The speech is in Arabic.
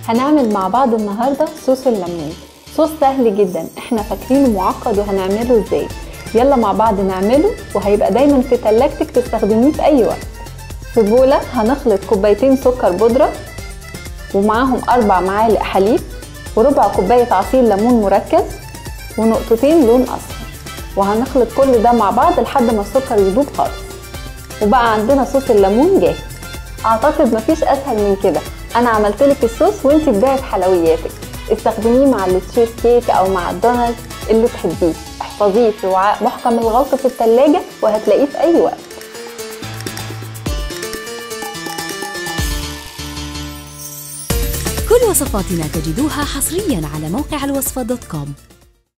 هنعمل مع بعض النهاردة صوص الليمون. صوص سهل جدا، احنا فاكرينه معقد وهنعمله ازاي. يلا مع بعض نعمله، وهيبقى دايما في تلاجتك تستخدميه في اي وقت. في بولة هنخلط كوبايتين سكر بودرة ومعاهم 4 معالق حليب وربع كوباية عصير ليمون مركز ونقطتين لون اصفر، وهنخلط كل ده مع بعض لحد ما السكر يدوب خالص. وبقى عندنا صوص الليمون جاهز. اعتقد مفيش اسهل من كده. انا عملتلك الصوص وانتي ابدعي في حلوياتك، استخدميه مع التشيز كيك او مع الدونالد اللي تحبيه. احفظيه في وعاء محكم الغلق في التلاجة وهتلاقيه في اي وقت. كل وصفاتنا تجدوها حصريا على موقع الوصفة.com.